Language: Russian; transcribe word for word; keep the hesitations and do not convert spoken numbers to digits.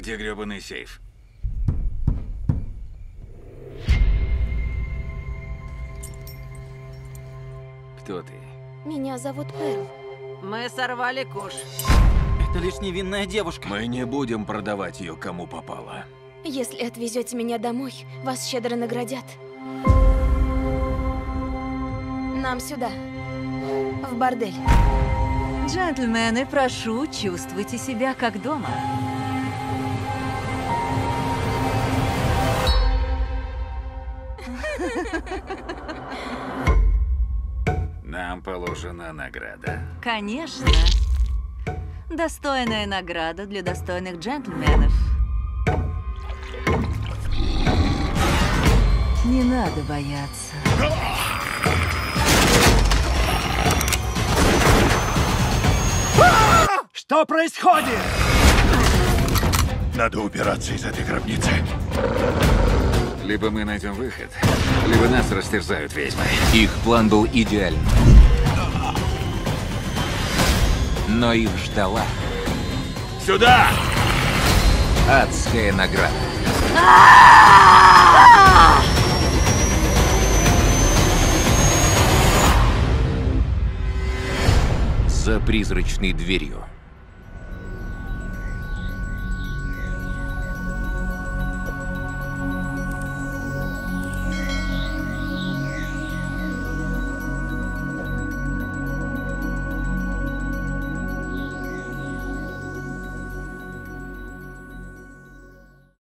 Где грёбаный сейф? Кто ты? Меня зовут Перл. Мы сорвали куш. Это лишь невинная девушка. Мы не будем продавать ее кому попало. Если отвезете меня домой, вас щедро наградят. Нам сюда. В бордель. Джентльмены, прошу, чувствуйте себя как дома. Нам положена награда. Конечно. Достойная награда для достойных джентльменов. Не надо бояться. Что происходит? Надо убираться из этой гробницы. Либо мы найдем выход, либо нас растерзают ведьмы. Их план был идеальным. Но их ждала Сюда! адская награда. За призрачной дверью.